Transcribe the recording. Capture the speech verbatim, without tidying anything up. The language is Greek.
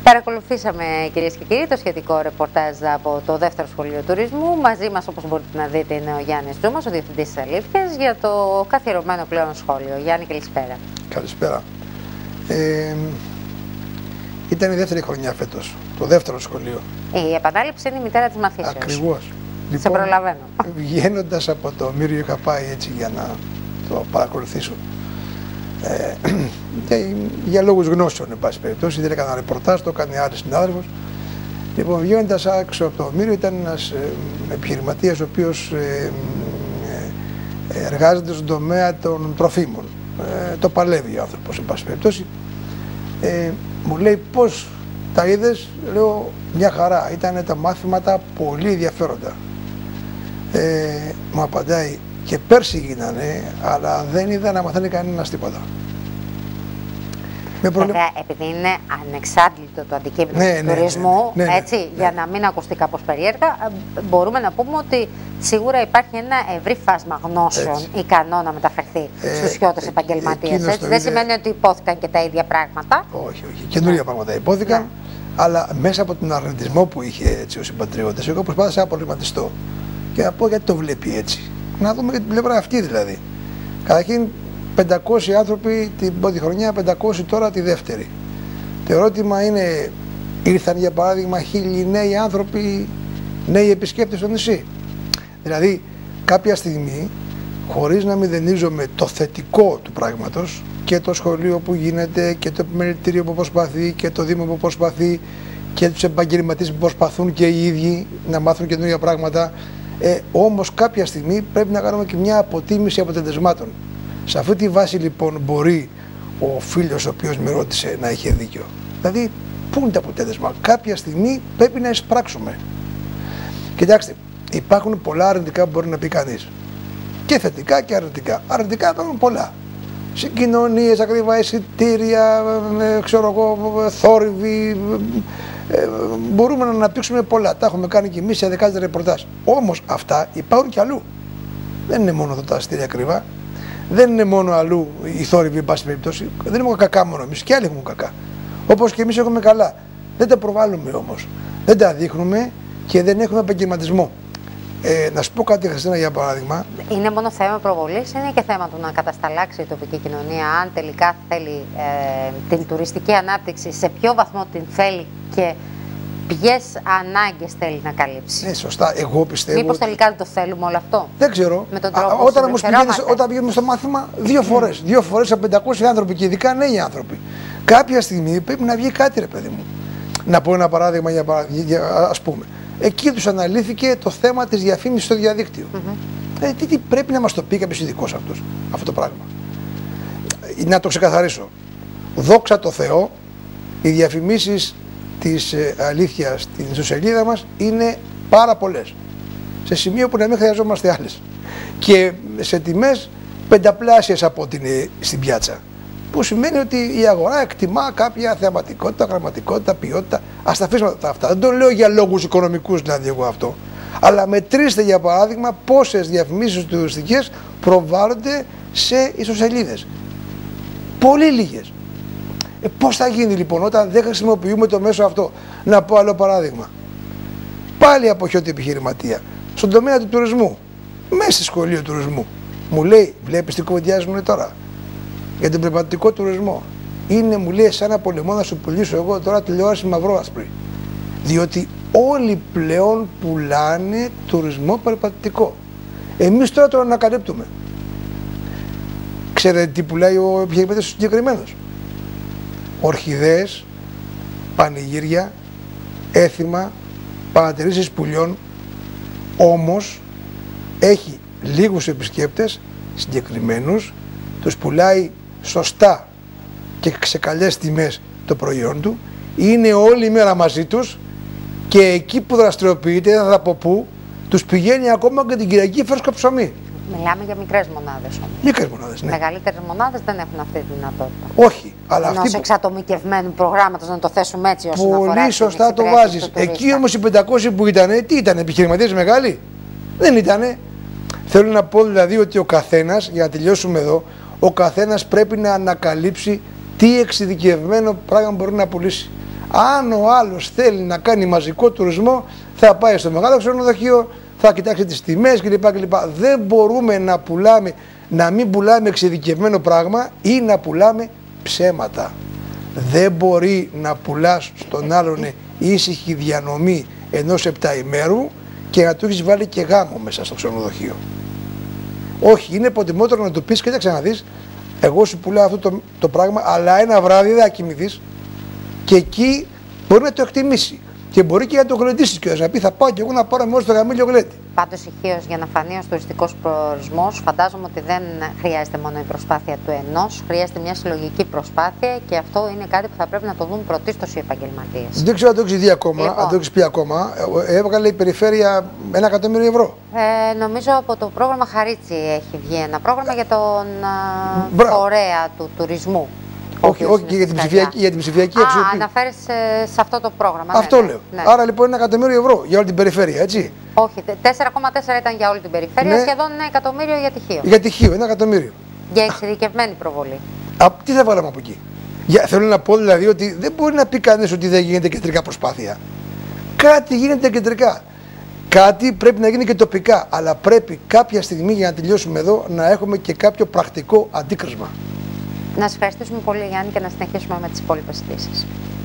Παρακολουθήσαμε, κυρίες και κύριοι, το σχετικό ρεπορτάζ από το δεύτερο σχολείο τουρισμού. Μαζί μας, όπως μπορείτε να δείτε, είναι ο Γιάννης Ντούμας, ο Διευθυντής της Αλήθειας, για το καθιερωμένο πλέον σχόλιο. Γιάννη, καλησπέρα. Καλησπέρα. Ε, ήταν η δεύτερη χρονιά φέτος, το δεύτερο σχολείο. Η επανάληψη είναι η μητέρα της μαθήσεως. Ακριβώς. Λοιπόν, σε προλαβαίνω. Βγαίνοντας από το Μύριο είχα πάει έτσι για να το παρακολουθήσω. Ε, για, για λόγους γνώσεων, εν πάση περιπτώσει, δεν έκανα ρεπορτάζ, το έκανε άλλος συνάδελφος. Λοιπόν, βγαίνοντας έξω από το Μύριο, ήταν ένας ε, επιχειρηματίας ο οποίος ε, ε, εργάζεται στον τομέα των τροφίμων. Ε, το παλεύει ο άνθρωπος, εν πάση περιπτώσει. Ε, μου λέει πώς τα είδες, λέω μια χαρά, ήταν τα μάθηματα πολύ ενδιαφέροντα. Ε, μου απαντάει, και πέρσι γίνανε, αλλά δεν είδα να μαθαίνει κανένας τίποτα. Με προβλημα... Βέβαια, επειδή είναι ανεξάντλητο το αντικείμενο ναι, του ναι, τουρισμού, ναι, ναι, ναι, έτσι, ναι, ναι. για να μην ακουστεί κάπως περίεργα, μπορούμε να πούμε ότι σίγουρα υπάρχει ένα ευρύ φάσμα γνώσεων έτσι. ικανό να μεταφερθεί ε, στους χιώτες ε, επαγγελματίες. Δεν είδε... σημαίνει ότι υπόθηκαν και τα ίδια πράγματα. Όχι, όχι. Καινούργια ναι. πράγματα υπόθηκαν, ναι. αλλά μέσα από τον αρνητισμό που είχε έτσι, ο συμπατριώτης, εγώ προσπάθησα να προβληματιστώ και να πω γιατί το βλέπει έτσι. Να δούμε και την πλευρά αυτή δηλαδή. Καταρχήν, πεντακόσιοι άνθρωποι την πρώτη χρονιά, πεντακόσιοι τώρα τη δεύτερη. Το ερώτημα είναι, ήρθαν για παράδειγμα χίλιοι νέοι άνθρωποι, νέοι επισκέπτες στο νησί. Δηλαδή, κάποια στιγμή, χωρίς να μηδενίζουμε το θετικό του πράγματος, και το σχολείο που γίνεται, και το επιμελητήριο που προσπαθεί, και το Δήμο που προσπαθεί, και τους επαγγελματίες που προσπαθούν και οι ίδιοι να μάθουν καινούργια πράγματα. Ε, όμως κάποια στιγμή πρέπει να κάνουμε και μια αποτίμηση αποτελεσμάτων. Σε αυτή τη βάση λοιπόν μπορεί ο φίλος ο οποίος με ρώτησε να είχε δίκιο. Δηλαδή, πού είναι το αποτέλεσμα? Κάποια στιγμή πρέπει να εισπράξουμε. Κοιτάξτε, υπάρχουν πολλά αρνητικά που μπορεί να πει κανείς. Και θετικά και αρνητικά. Αρνητικά υπάρχουν πολλά. Συγκοινωνίες, ακριβά εισιτήρια, ξέρω εγώ, θόρυβοι. Ε, μπορούμε να αναπτύξουμε πολλά. Τα έχουμε κάνει και εμείς σε δεκάδες ρεπορτάζ. Όμως αυτά υπάρχουν και αλλού. Δεν είναι μόνο εδώ τα εισιτήρια ακριβά. Δεν είναι μόνο αλλού οι θόρυβοι, εν πάση περιπτώσει. Δεν έχουμε κακά μόνο εμείς. Και άλλοι έχουμε κακά. Όπως και εμείς έχουμε καλά. Δεν τα προβάλλουμε όμως. Δεν τα δείχνουμε και δεν έχουμε επαγγελματισμό. Ε, να σου πω κάτι, Χριστίνα, για παράδειγμα. Είναι μόνο θέμα προβολής, είναι και θέμα του να κατασταλάξει η τοπική κοινωνία, αν τελικά θέλει ε, την τουριστική ανάπτυξη, σε ποιο βαθμό την θέλει και ποιες ανάγκες θέλει να καλύψει. Ναι, σωστά. Εγώ πιστεύω. Μήπως ότι... τελικά δεν το θέλουμε όλο αυτό? Δεν ξέρω. Με τον τρόπο Α, όταν όμως πηγαίνεις, όταν πηγαίνουμε στο μάθημα, δύο φορές. Mm. Δύο φορές από πεντακόσιοι άνθρωποι και ειδικά νέοι άνθρωποι. Κάποια στιγμή πρέπει να βγει κάτι, ρε παιδί μου. Να πω ένα παράδειγμα, για, για, ας πούμε. Εκεί τους αναλύθηκε το θέμα της διαφήμισης στο διαδίκτυο. Mm-hmm. ε, τι, τι πρέπει να μας το πει κάποιος ειδικός αυτός, αυτό το πράγμα. Να το ξεκαθαρίσω. Δόξα τω Θεώ, οι διαφημίσεις της ε, αλήθειας στην ιστοσελίδα μας είναι πάρα πολλές. Σε σημείο που να μην χρειαζόμαστε άλλες. Και σε τιμές πενταπλάσιες από ό,τι είναι στην πιάτσα. Που σημαίνει ότι η αγορά εκτιμά κάποια θεαματικότητα, γραμματικότητα, ποιότητα. Ας τα αφήσουμε αυτά. Δεν το λέω για λόγους οικονομικούς δηλαδή εγώ αυτό. Αλλά μετρήστε για παράδειγμα πόσες διαφημίσεις τουριστικές προβάλλονται σε ιστοσελίδες. Πολύ λίγες. Ε, πώς θα γίνει λοιπόν όταν δεν χρησιμοποιούμε το μέσο αυτό? Να πω άλλο παράδειγμα. Πάλι από χιώτη επιχειρηματία. Στον τομέα του τουρισμού. Μέσα στη σχολείο τουρισμού. Μου λέει, βλέπεις τι κουβεντιάζουμε τώρα? Για τον περιπατητικό τουρισμό. Είναι, μου λέει, σαν να πολεμώ να σου πουλήσω εγώ τώρα τηλεόραση μαυρόασπρη. Διότι όλοι πλέον πουλάνε τουρισμό περιπατητικό. Εμείς τώρα τον ανακαλύπτουμε. Ξέρετε τι πουλάει ο επιχειρηματίας συγκεκριμένος? Ορχιδέες, πανηγύρια, έθιμα, παρατηρήσεις πουλιών. Όμως έχει λίγους επισκέπτες συγκεκριμένους, τους πουλάει σωστά και σε καλές τιμές το προϊόν του, είναι όλη η μέρα μαζί τους και εκεί που δραστηριοποιείται, δεν θα πω πού, τους πηγαίνει ακόμα και την Κυριακή φρέσκο ψωμί. Μιλάμε για μικρές μονάδες όμως. Μικρές μονάδες, ναι. Μεγαλύτερες μονάδες δεν έχουν αυτή τη δυνατότητα. Όχι, αλλά ενός αυτή που... εξατομικευμένου προγράμματος, να το θέσουμε έτσι όσον πολύ αφορά. Πολύ σωστά το βάζεις. Εκεί όμως οι πεντακόσιοι που ήτανε, τι ήταν, επιχειρηματίες μεγάλοι? Δεν ήτανε. Θέλω να πω δηλαδή ότι ο καθένας, για να τελειώσουμε εδώ, ο καθένας πρέπει να ανακαλύψει τι εξειδικευμένο πράγμα μπορεί να πουλήσει. Αν ο άλλος θέλει να κάνει μαζικό τουρισμό, θα πάει στο μεγάλο ξενοδοχείο, θα κοιτάξει τις τιμές κλπ. κλπ. Δεν μπορούμε να πουλάμε, να μην πουλάμε εξειδικευμένο πράγμα ή να πουλάμε ψέματα. Δεν μπορεί να πουλάς στον άλλον ήσυχη διανομή ενός επταημέρου και να του έχεις βάλει και γάμο μέσα στο ξενοδοχείο. Όχι, είναι προτιμότερο να του πεις, κοίταξε να δεις, εγώ σου πουλάω αυτό το, το πράγμα, αλλά ένα βράδυ δεν θα κοιμηθείς και εκεί μπορεί να το εκτιμήσει. Και μπορεί και να το γλεντήσει και να πει: θα πάω και εγώ να πάρω μόνο στο γαμήλιο γλέντι. Πάντως, ηχείως για να φανεί ως τουριστικός προορισμός, φαντάζομαι ότι δεν χρειάζεται μόνο η προσπάθεια του ενός, χρειάζεται μια συλλογική προσπάθεια και αυτό είναι κάτι που θα πρέπει να το δουν πρωτίστως οι επαγγελματίες. Δεν ξέρω αν το έχεις δει ακόμα, λοιπόν, αν το έχεις πει ακόμα. Έβγαλε η περιφέρεια ένα εκατομμύριο ευρώ. Ε, νομίζω από το πρόγραμμα Χαρίτσι έχει βγει ένα πρόγραμμα για τον α, φορέα του τουρισμού. Όχι, όχι για την, ψηφιακή, για την ψηφιακή αξιοποίηση. Α, αναφέρεσαι σε αυτό το πρόγραμμα. Αυτό ναι, ναι, λέω. Ναι. Άρα λοιπόν ένα εκατομμύριο ευρώ για όλη την περιφέρεια, έτσι. Όχι, τέσσερα κόμμα τέσσερα ήταν για όλη την περιφέρεια, ναι. Σχεδόν ένα εκατομμύριο για τυχείο. Για τυχείο, ένα εκατομμύριο. Για εξειδικευμένη προβολή. Α, τι θα βάλαμε από εκεί. Για, θέλω να πω δηλαδή ότι δεν μπορεί να πει κανείς ότι δεν γίνεται κεντρικά προσπάθεια. Κάτι γίνεται κεντρικά. Κάτι πρέπει να γίνει και τοπικά. Αλλά πρέπει κάποια στιγμή για να τελειώσουμε εδώ να έχουμε και κάποιο πρακτικό αντίκρισμα. Να σας ευχαριστήσουμε πολύ, Γιάννη, και να συνεχίσουμε με τις υπόλοιπες ειδήσεις.